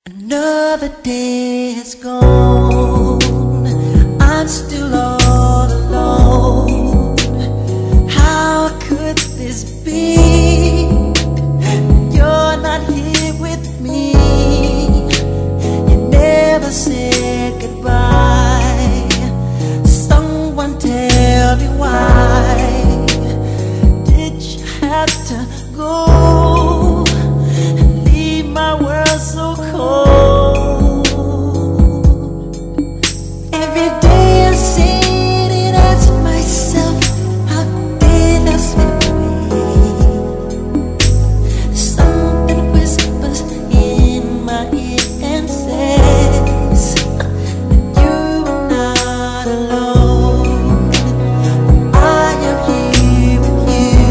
Another day has gone, I'm still all alone. How could this be? You're not here with me. You never said goodbye. Someone tell me why did you have to go and leave my world so cold? Every day I sit and ask myself, how did I slip away? Something whispers in my ear and says that you're not alone. I am here with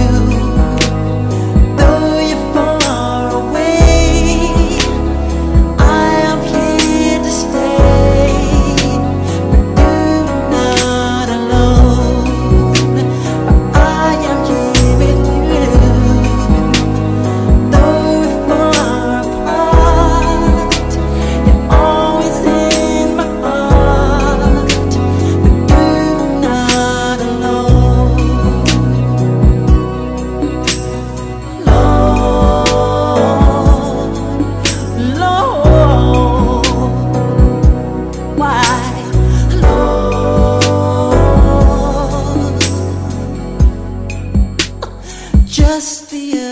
you, though you're far away. I am here to stay, but you're not alone. I am here with you, though we're far apart. You're always in my heart, but you're not alone. Lord, why, Lord? Just the